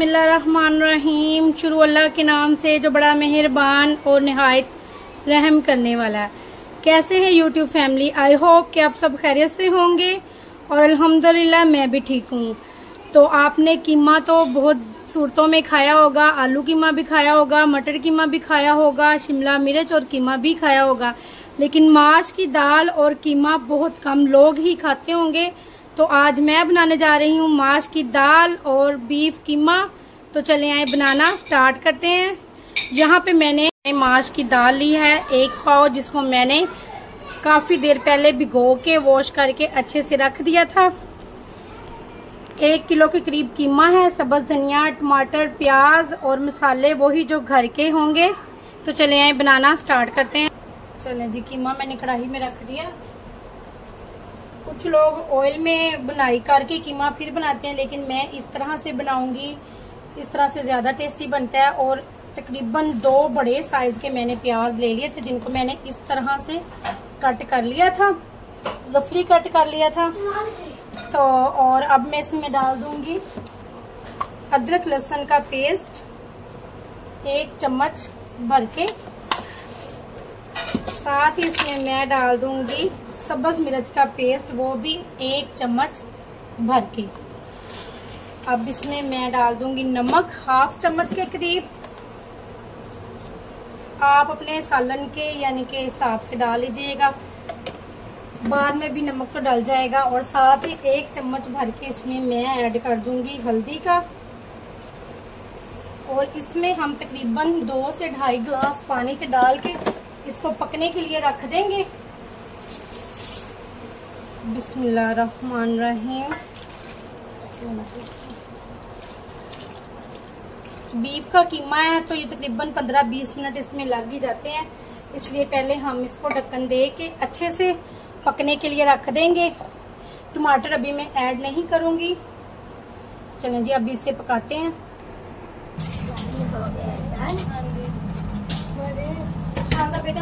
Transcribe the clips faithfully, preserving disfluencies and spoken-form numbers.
बिस्मिल्लाहिर्रहमानिर्रहीम। शुरू अल्लाह के नाम से जो बड़ा मेहरबान और निहायत रहम करने वाला है। कैसे है यूट्यूब फैमिली? आई होप कि आप सब खैरियत से होंगे और अल्हम्दुलिल्लाह मैं भी ठीक हूँ। तो आपने कीमा तो बहुत सूरतों में खाया होगा, आलू कीमा भी खाया होगा, मटर कीमा भी खाया होगा, शिमला मिर्च और कीमा भी खाया होगा, लेकिन माश की दाल और कीमा बहुत कम लोग ही खाते होंगे। तो आज मैं बनाने जा रही हूँ माश की दाल और बीफ कीमा। तो चले आए बनाना स्टार्ट करते हैं। यहाँ पे मैंने माश की दाल ली है एक पाव, जिसको मैंने काफ़ी देर पहले भिगो के वॉश करके अच्छे से रख दिया था। एक किलो के करीब कीमा है। सब्ज़ धनिया, टमाटर, प्याज और मसाले वही जो घर के होंगे। तो चले आए बनाना स्टार्ट करते हैं। चलें जी, कीमा मैंने कढ़ाई में रख दिया। कुछ लोग ऑयल में बनाई करके कीमा फिर बनाते हैं, लेकिन मैं इस तरह से बनाऊंगी। इस तरह से ज़्यादा टेस्टी बनता है। और तकरीबन दो बड़े साइज के मैंने प्याज ले लिए थे, जिनको मैंने इस तरह से कट कर लिया था, रफली कट कर लिया था। तो और अब मैं इसमें डाल दूंगी अदरक लहसुन का पेस्ट एक चम्मच भर के। साथ ही इसमें मैं डाल दूंगी सब्ज़ मिर्च का पेस्ट, वो भी एक चम्मच भर के। अब इसमें मैं डाल दूंगी नमक हाफ चम्मच के करीब। आप अपने सालन के यानी के हिसाब से डाल लीजिएगा, बाद में भी नमक तो डल जाएगा। और साथ ही एक चम्मच भर के इसमें मैं ऐड कर दूंगी हल्दी का। और इसमें हम तकरीबन दो से ढाई गिलास पानी के डाल के इसको पकने के लिए रख देंगे। बिस्मिल्लाहिर्रहमानिर्रहीम। बीफ का कीमा है तो ये तकरीबन पंद्रह बीस मिनट इसमें लग ही जाते हैं, इसलिए पहले हम इसको ढक्कन दे के अच्छे से पकने के लिए रख देंगे। टमाटर अभी मैं ऐड नहीं करूंगी। चलें जी, अभी इसे पकाते हैं। बेटा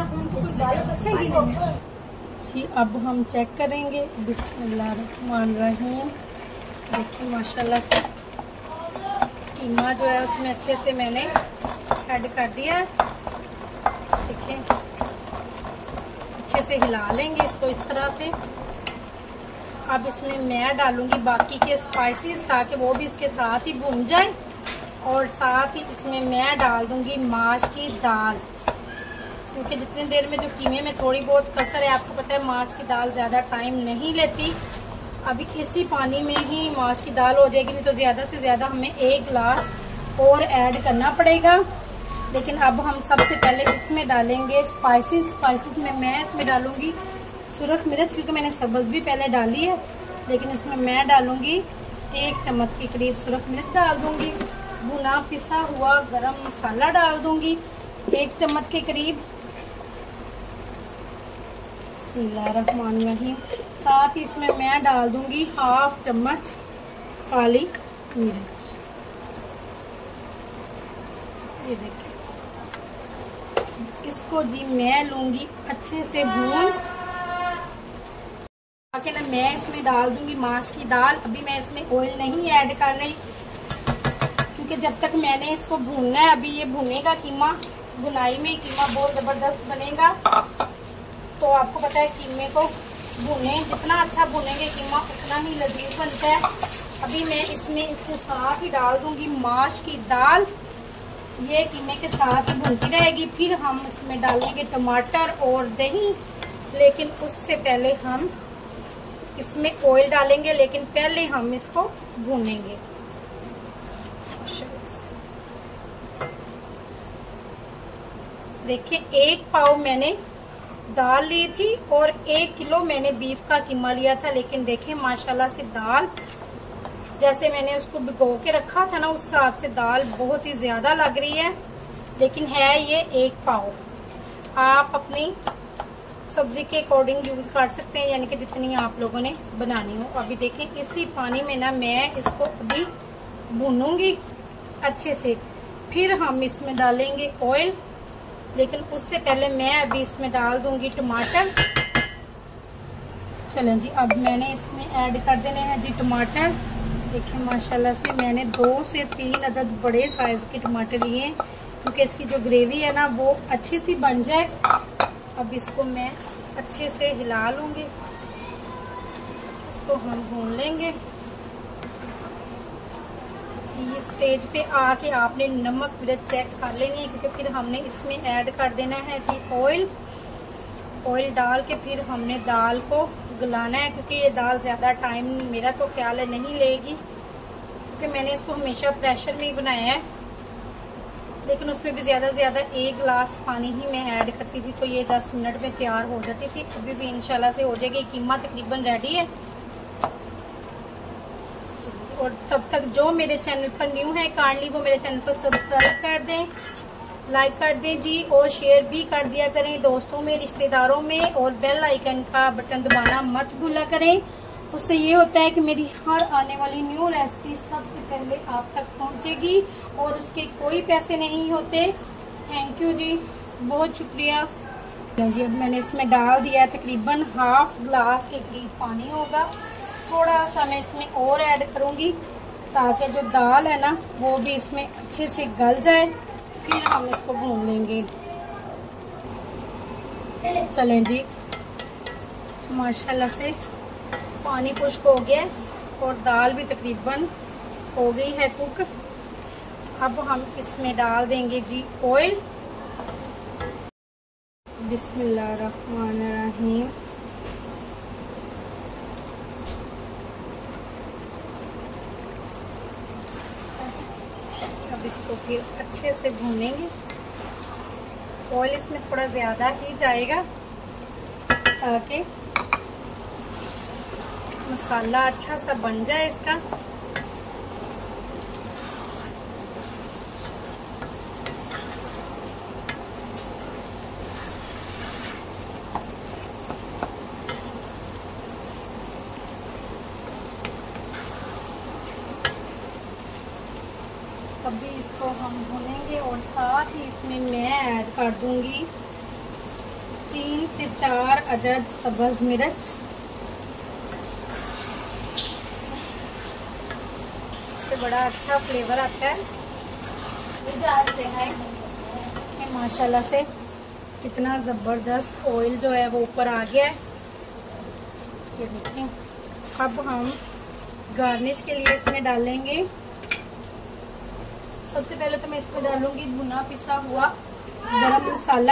जी, अब हम चेक करेंगे। बिस्मिल्लाहिर्रहमानिर्रहीम। देखिए माशाल्लाह से कीमा जो है उसमें अच्छे से मैंने ऐड कर दिया है। देखिए अच्छे से हिला लेंगे इसको इस तरह से। अब इसमें मैं डालूंगी बाकी के स्पाइसेस ताकि वो भी इसके साथ ही भून जाए। और साथ ही इसमें मैं डाल दूंगी माश की दाल, क्योंकि जितनी देर में जो कीमे में थोड़ी बहुत कसर है, आपको पता है माश की दाल ज़्यादा टाइम नहीं लेती। अभी इसी पानी में ही माश की दाल हो जाएगी, नहीं तो ज़्यादा से ज़्यादा हमें एक गिलास और ऐड करना पड़ेगा। लेकिन अब हम सबसे पहले इसमें डालेंगे स्पाइसेस। स्पाइसेस में मैं इसमें डालूंगी सुरख मिर्च, क्योंकि मैंने सब्ज़ भी पहले डाली है, लेकिन इसमें मैं डालूंगी एक चम्मच के करीब सुरख मिर्च डाल दूंगी। भुना पिसा हुआ गरम मसाला डाल दूंगी एक चम्मच के करीब। बिस्मिल्लाहिर्रहमानिर्रहीम। साथ ही इसमें मैं डाल दूंगी हाफ चम्मच काली मिर्च। ये देखिए, इसको जी मैं लूंगी अच्छे से भून आके ना। मैं इसमें डाल दूंगी माश की दाल। अभी मैं इसमें ऑयल नहीं ऐड कर रही, क्योंकि जब तक मैंने इसको भूनना है, अभी ये भुनेगा कीमा। भुनाई में कीमा बहुत ज़बरदस्त बनेगा। तो आपको पता है कीमे को भुने जितना अच्छा भुनेंगे कीमा उतना ही लजीज बनता है। अभी मैं इसमें इसके साथ ही डाल दूंगी माश की दाल। ये कीमे के साथ ही भुनती रहेगी। फिर हम इसमें डालेंगे टमाटर और दही, लेकिन उससे पहले हम इसमें ऑयल डालेंगे, लेकिन पहले हम इसको भूनेंगे। देखिए एक पाव मैंने दाल ली थी और एक किलो मैंने बीफ का कीमा लिया था। लेकिन देखें माशाल्लाह से दाल जैसे मैंने उसको भिगो के रखा था ना, उस हिसाब से दाल बहुत ही ज़्यादा लग रही है, लेकिन है ये एक पाव। आप अपनी सब्ज़ी के अकॉर्डिंग यूज़ कर सकते हैं, यानी कि जितनी आप लोगों ने बनानी हो। अभी देखें इसी पानी में ना मैं इसको अभी भूनूंगी अच्छे से। फिर हम इसमें डालेंगे ऑयल, लेकिन उससे पहले मैं अभी इसमें डाल दूंगी टमाटर। चलें जी, अब मैंने इसमें ऐड कर देने हैं जी टमाटर। देखिए माशाल्लाह से मैंने दो से तीन अदद बड़े साइज़ के टमाटर लिए हैं, क्योंकि इसकी जो ग्रेवी है ना वो अच्छी सी बन जाए। अब इसको मैं अच्छे से हिला लूँगी, इसको हम भून लेंगे। इस स्टेज पे आके आपने नमक मिर्च चेक कर लेनी है, क्योंकि फिर हमने इसमें ऐड कर देना है जी ऑयल। ऑयल डाल के फिर हमने दाल को गलाना है, क्योंकि ये दाल ज़्यादा टाइम मेरा तो ख्याल है नहीं लेगी, क्योंकि मैंने इसको हमेशा प्रेशर में ही बनाया है, लेकिन उसमें भी ज़्यादा से ज़्यादा एक गिलास पानी ही मैं ऐड करती थी, तो ये दस मिनट में तैयार हो जाती थी। अभी भी इंशाल्लाह से हो जाएगी। कीमा तकरीबन रेडी है। और तब तक जो मेरे चैनल पर न्यू है काइंडली वो मेरे चैनल पर सब्सक्राइब कर दें, लाइक कर दें जी, और शेयर भी कर दिया करें दोस्तों में, रिश्तेदारों में, और बेल आइकन का बटन दबाना मत भूला करें। उससे ये होता है कि मेरी हर आने वाली न्यू रेसिपी सबसे पहले आप तक पहुंचेगी, और उसके कोई पैसे नहीं होते। थैंक यू जी, बहुत शुक्रिया जी। अब मैंने इसमें डाल दिया है तकरीबन हाफ ग्लास के करीब पानी होगा। थोड़ा सा मैं इसमें और ऐड करूँगी ताकि जो दाल है ना वो भी इसमें अच्छे से गल जाए, फिर हम इसको भून लेंगे। चलें जी, माशाल्लाह से पानी खुश्क हो गया और दाल भी तकरीबन हो गई है कुक। अब हम इसमें डाल देंगे जी ऑयल। बिस्मिल्लाहिर्रहमानिर्रहीम। अब इसको फिर अच्छे से भूनेंगे। ऑयल इसमें थोड़ा ज़्यादा ही जाएगा ताकि मसाला अच्छा सा बन जाए इसका। अभी इसको हम भूनेंगे और साथ ही इसमें मैं ऐड कर दूंगी तीन से चार अदद सब्ज़ मिर्च। इससे बड़ा अच्छा फ्लेवर आता है। माशाल्लाह से कितना ज़बरदस्त ऑयल जो है वो ऊपर आ गया है, ये देखें। अब हम गार्निश के लिए इसमें डालेंगे, सबसे पहले तो मैं इसमें डालूंगी भुना पिसा हुआ गरम मसाला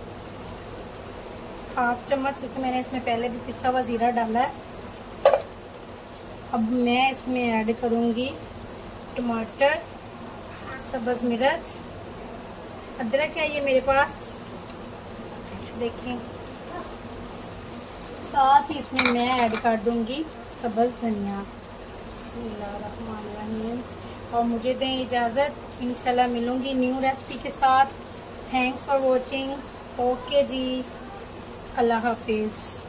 हाफ चम्मच, क्योंकि मैंने इसमें पहले भी पिसा हुआ ज़ीरा डाला है। अब मैं इसमें ऐड करूंगी टमाटर, सब्ज़ मिर्च, अदरक है ये मेरे पास, देखें। साथ ही इसमें मैं ऐड कर दूंगी सब्ज़ धनिया। बिस्मिल्लाहिर्रहमानिर्रहीम। और मुझे दें इजाज़त, इंशाल्लाह मिलूँगी न्यू रेसिपी के साथ। Thanks for watching. ओके जी, अल्लाह हाफिज़।